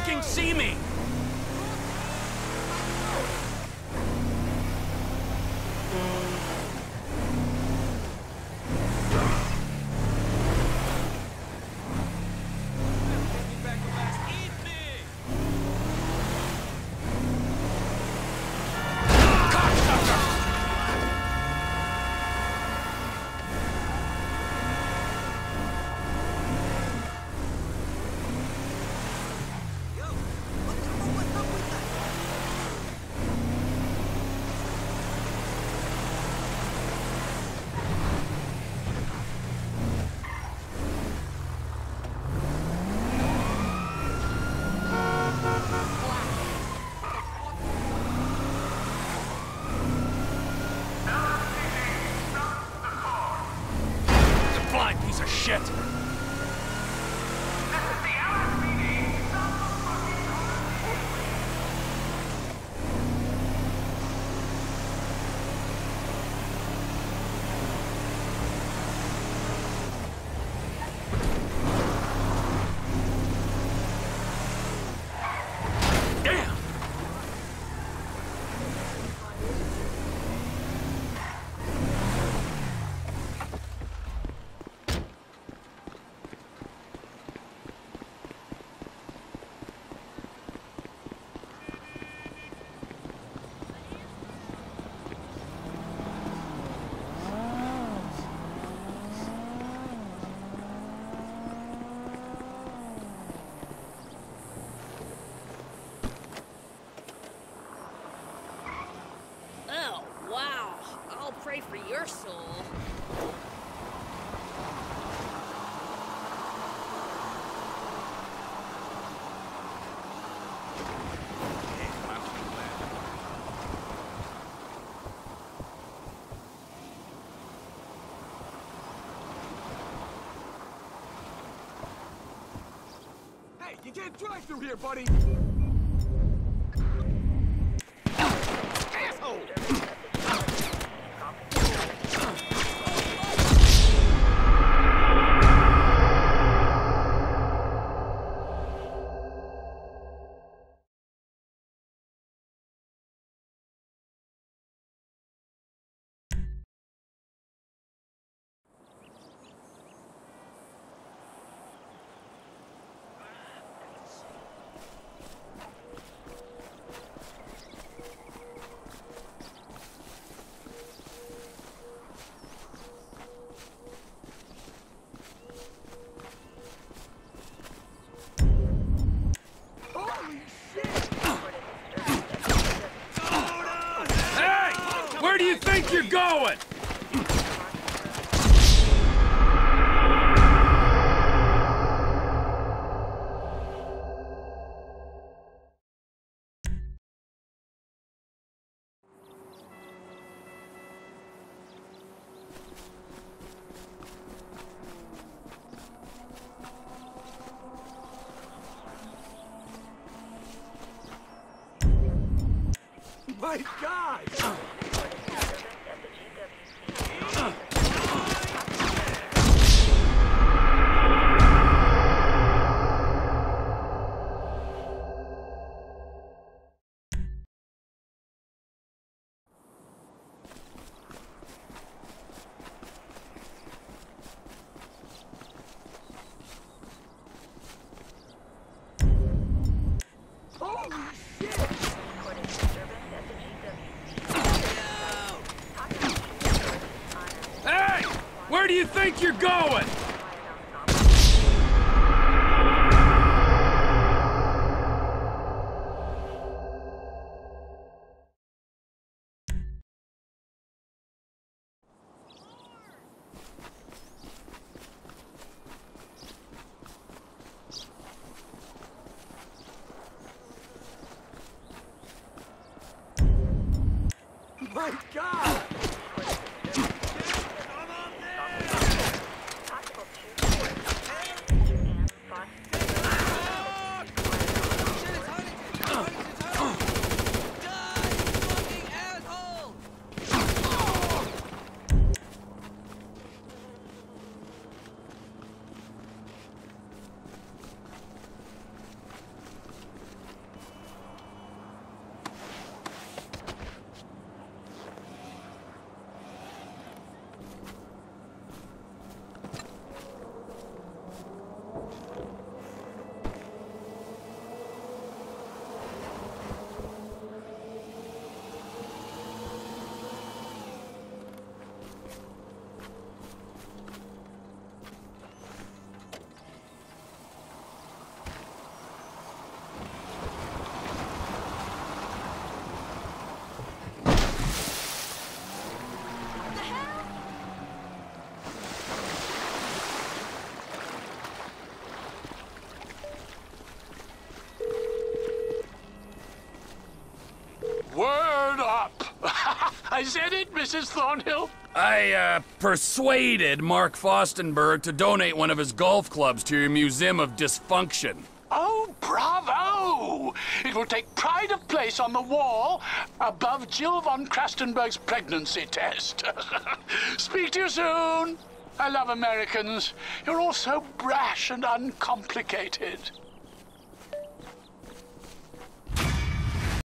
fucking see me! Piece of shit! Pray for your soul. Hey, you can't drive through here, buddy! Asshole! Where do you think you're going? My God! Where do you think you're going? My God! I said it, Mrs. Thornhill. I, persuaded Mark Fostenberg to donate one of his golf clubs to your Museum of Dysfunction. Oh, bravo! It will take pride of place on the wall above Jill von Krastenberg's pregnancy test. Speak to you soon. I love Americans. You're all so brash and uncomplicated.